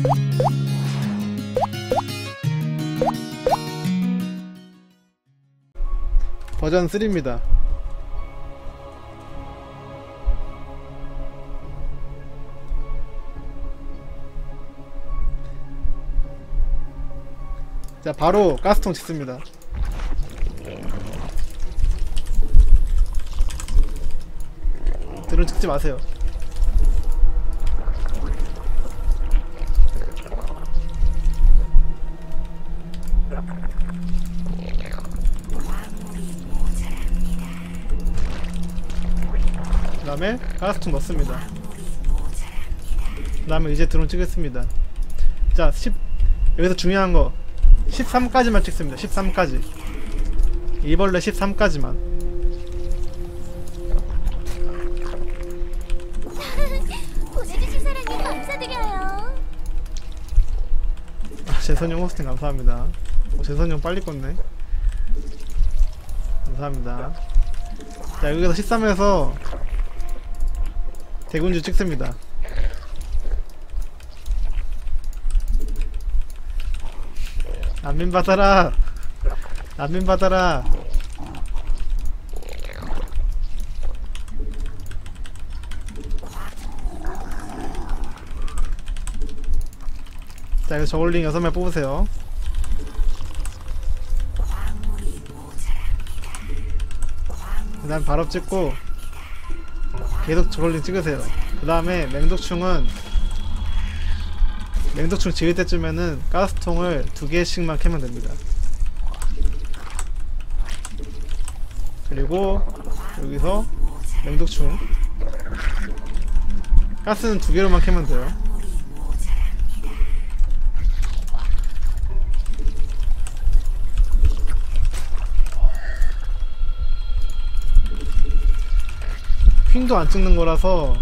버전 3입니다. 자, 바로 가스통 짓습니다. 드론 찍지 마세요. 그 다음에 가스통 넣습니다. 그 다음에 이제 드론 찍겠습니다. 자, 여기서 중요한 거 13까지만 찍습니다. 13까지. 이벌레 13까지만. 보내주신 사랑에 감사드려요. 재선용 호스팅 감사합니다. 재선용 빨리 껐네. 감사합니다. 자, 여기서 13에서 대군주 찍습니다. 난민 받아라. 난민 받아라. 자, 이거 저글링 6명 뽑으세요. 그 다음 발업 찍고 계속 저글링 찍으세요. 그 다음에 맹독충은 맹독충 지을 때쯤에는 가스통을 2개씩만 캐면 됩니다. 그리고 여기서 맹독충 가스는 2개로만 캐면 돼요. 퀸도 안 찍는 거라서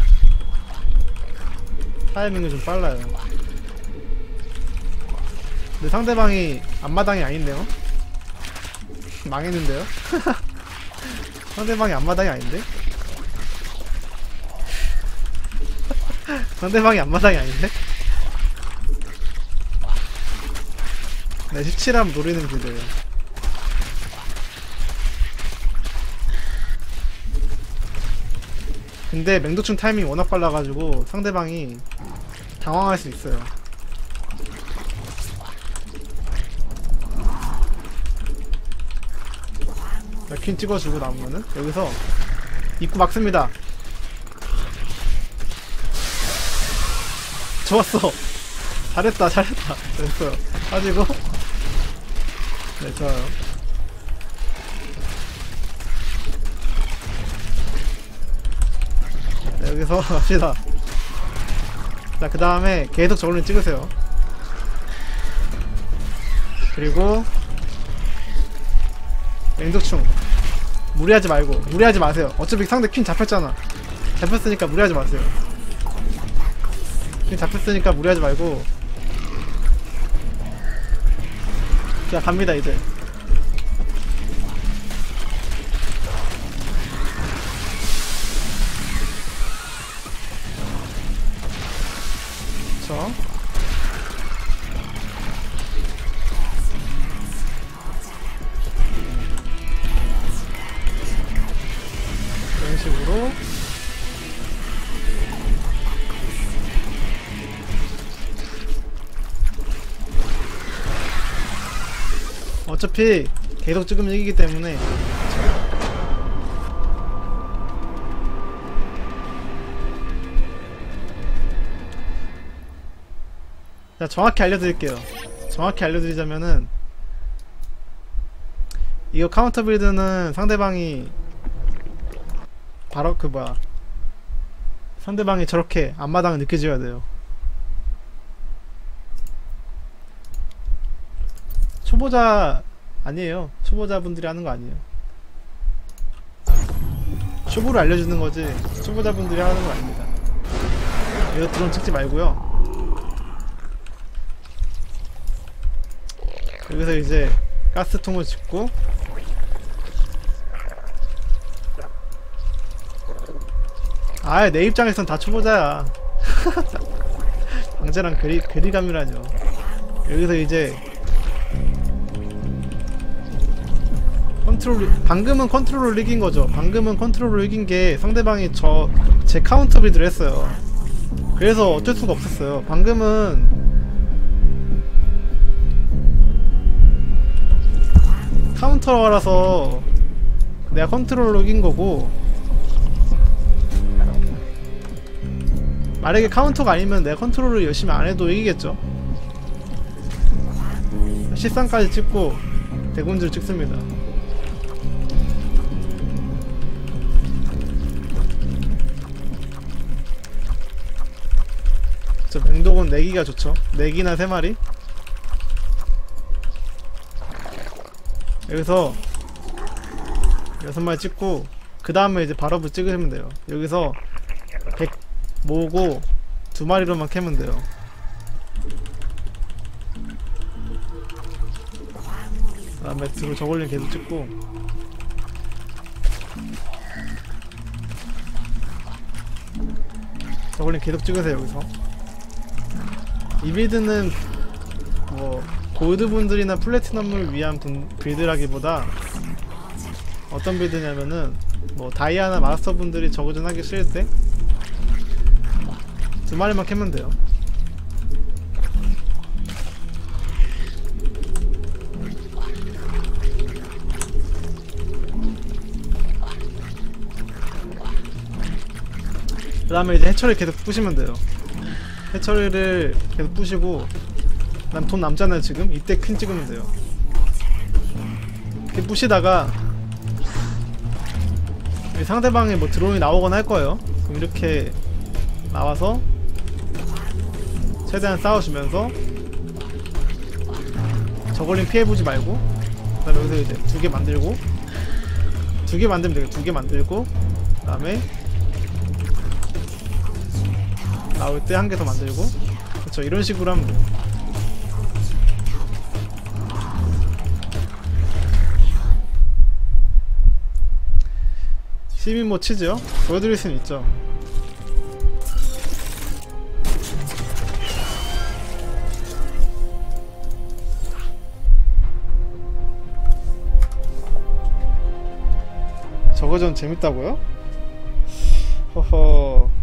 타이밍이 좀 빨라요. 근데 상대방이 앞마당이 아닌데요? 망했는데요? 상대방이 앞마당이 아닌데? 상대방이 앞마당이 아닌데? 네, 17함 노리는 길이에요. 근데 맹독충 타이밍이 워낙 빨라가지고 상대방이 당황할 수 있어요. 퀸 찍어주고 남으면은 여기서 입구 막습니다. 좋았어. 잘했다 잘했다. 됐어요. 빠지고. 네, 좋아요. 네, 여기서 갑시다. 자, 그 다음에 계속 저글링 찍으세요. 그리고 맹독충 무리하지 말고, 무리하지 마세요. 어차피 상대 퀸 잡혔잖아. 잡혔으니까 무리하지 마세요. 퀸 잡혔으니까 무리하지 말고. 자, 갑니다 이제. 그쵸? 이런 식으로 어차피 계속 찍으면 이기기 때문에. 자, 정확히 알려드릴게요. 정확히 알려드리자면은 이거 카운터 빌드는 상대방이 바로 상대방이 저렇게 앞마당을 느껴줘야 돼요. 초보자 아니에요. 초보자분들이 하는 거 아니에요. 초보를 알려주는 거지 초보자분들이 하는 거 아닙니다. 이거 드론 찍지 말고요. 여기서 이제 가스통을 짓고 아예 내 입장에선 다 초보자야. 강제랑 괴리감이라뇨. 여기서 이제 방금은 컨트롤을 이긴 거죠. 방금은 컨트롤을 이긴 게 상대방이 제 카운터 빌드를 했어요. 그래서 어쩔 수가 없었어요. 방금은 카운터라서 내가 컨트롤로 이긴 거고, 만약에 카운터가 아니면 내가 컨트롤을 열심히 안 해도 이기겠죠. 13까지 찍고 대군주를 찍습니다. 저 맹독은 내기가 좋죠. 내기나 3마리. 여기서 6마리 찍고 그 다음에 이제 바로브 찍으시면 돼요. 여기서 100 모으고 2마리로만 캐면 돼요. 그 다음에 들어 저걸링 계속 찍고, 저걸링 계속 찍으세요. 여기서 이 빌드는 뭐 골드분들이나 플래티넘을 위한 빌드라기보다 어떤 빌드냐면은 뭐 다이아나 마스터분들이 저그전 하기 싫을 때 2마리만 캐면 돼요. 그 다음에 이제 해처리 계속 부시면 돼요. 해처리를 계속 부시고, 난 돈 남잖아요 지금. 이때 퀸 찍으면 돼요. 이렇게 부시다가 상대방에 뭐 드론이 나오거나 할 거예요. 그럼 이렇게 나와서 최대한 싸워주면서 저걸링 피해보지 말고, 그 다음에 여기서 이제 2개 만들고, 2개 만들면 되겠다. 2개 만들고, 그 다음에 나올 때 1개 더 만들고, 그쵸. 이런 식으로 하면 돼요. 시민모 치즈요? 보여드릴 수는 있죠. 저거 좀 재밌다고요? 허허.